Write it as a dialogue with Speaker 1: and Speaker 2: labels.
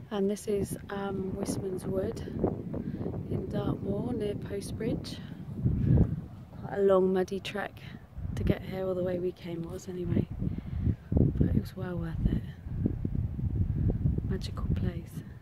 Speaker 1: And this is Wistmans Wood in Dartmoor near Post Bridge. Quite a long muddy trek to get here, all the way we came was anyway, but it was well worth it. Magical place.